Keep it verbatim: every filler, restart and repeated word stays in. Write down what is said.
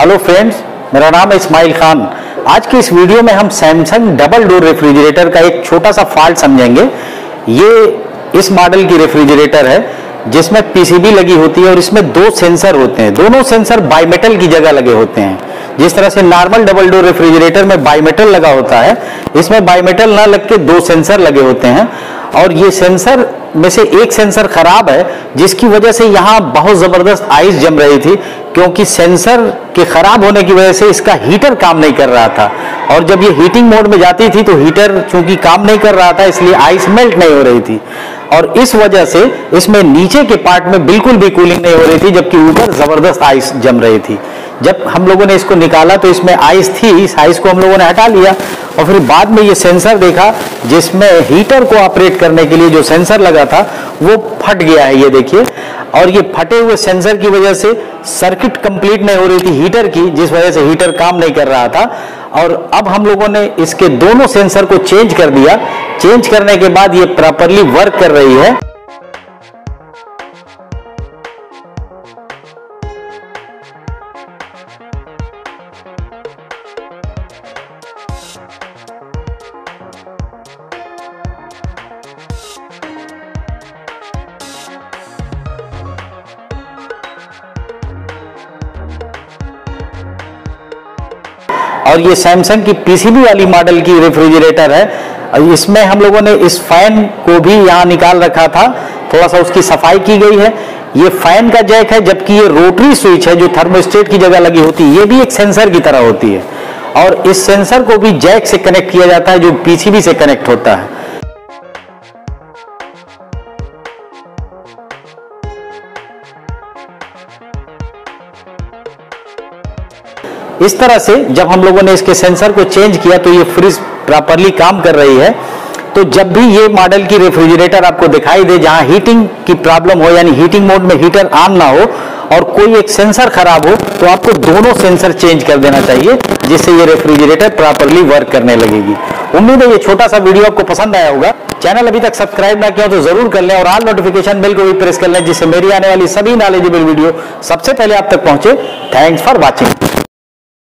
Hello friends, मेरा नाम है इस्माइल खान। आज की इस वीडियो में हम सैमसंग डबल डोर रेफ्रिजरेटर का एक छोटा सा फॉल्ट समझेंगे। ये इस मॉडल की रेफ्रिजरेटर है जिसमें पीसीबी लगी होती है और इसमें दो सेंसर होते हैं। दोनों सेंसर बाईमेटल की जगह लगे होते हैं। जिस तरह से नॉर्मल डबल डोर रेफ्रिजरेटर में बाईमेटल लगा होता है, इसमें बाईमेटल ना लग के दो सेंसर लगे होते हैं। और ये सेंसर में से एक सेंसर खराब है, जिसकी वजह से यहाँ बहुत जबरदस्त आइस जम रही थी, क्योंकि सेंसर के खराब होने की वजह से इसका हीटर काम नहीं कर रहा था। और जब ये हीटिंग मोड में जाती थी तो हीटर चूंकि काम नहीं कर रहा था, इसलिए आइस मेल्ट नहीं हो रही थी और इस वजह से इसमें नीचे के पार्ट में बिल्कुल भी कूलिंग नहीं हो रही थी, जबकि ऊपर जबरदस्त आइस जम रही थी। जब हम लोगों ने इसको निकाला तो इसमें आइस थी, इस आइस को हम लोगों ने हटा लिया और फिर बाद में ये सेंसर देखा जिसमें हीटर को ऑपरेट करने के लिए जो सेंसर लगा था वो फट गया है, ये देखिए। और ये फटे हुए सेंसर की वजह से सर्किट कंप्लीट नहीं हो रही थी हीटर की, जिस वजह से हीटर काम नहीं कर रहा था। और अब हम लोगों ने इसके दोनों सेंसर को चेंज कर दिया। चेंज करने के बाद ये प्रॉपरली वर्क कर रही है। और ये सैमसंग की पीसीबी वाली मॉडल की रेफ्रिजरेटर है। इसमें हम लोगों ने इस फैन को भी यहाँ निकाल रखा था, थोड़ा सा उसकी सफाई की गई है। ये फैन का जैक है, जबकि ये रोटरी स्विच है जो थर्मोस्टेट की जगह लगी होती है, ये भी एक सेंसर की तरह होती है। और इस सेंसर को भी जैक से कनेक्ट किया जाता है जो पीसीबी से कनेक्ट होता है। इस तरह से जब हम लोगों ने इसके सेंसर को चेंज किया तो ये फ्रिज प्रॉपरली काम कर रही है। तो जब भी ये मॉडल की रेफ्रिजरेटर आपको दिखाई दे जहां हीटिंग की प्रॉब्लम हो, यानी हीटिंग मोड में हीटर ऑन ना हो और कोई एक सेंसर खराब हो, तो आपको दोनों सेंसर चेंज कर देना चाहिए, जिससे ये रेफ्रिजरेटर प्रॉपरली वर्क करने लगेगी। उम्मीद है ये छोटा सा वीडियो आपको पसंद आया होगा। चैनल अभी तक सब्सक्राइब ना किया तो जरूर कर लें और ऑल नोटिफिकेशन बेल को भी प्रेस कर लें, जिससे मेरी आने वाली सभी नॉलेजेबल वीडियो सबसे पहले आप तक पहुंचे। Thanks for watching.